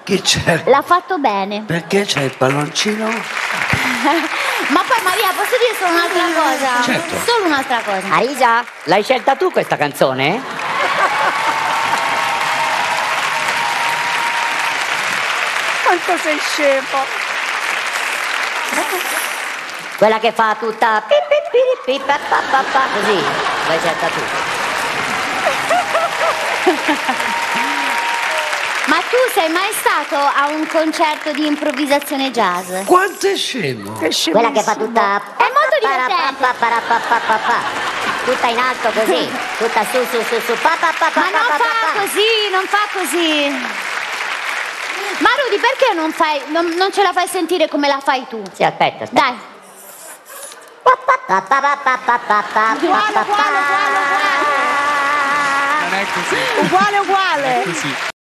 Chi c'è? L'ha fatto bene. Perché c'è il palloncino? Ma poi Maria, posso dire solo un'altra cosa? Certo. Solo un'altra cosa. Arisa, l'hai scelta tu questa canzone? Quanto sei scemo. Quella che fa tutta pi pi pi pi pa pa pa pa, così, l'hai scelta tu. Ma tu sei mai stato a un concerto di improvvisazione jazz? Quanto è scemo? Che scemo. Quella che fa tutta È molto divertente. tutta in alto così, tutta su pa pa pa pa. Ma non fa così, non fa così. Ma Rudy, perché non ce la fai sentire come la fai tu? Sì, aspetta. Dai. Uguale. Non è così. Uguale. È così.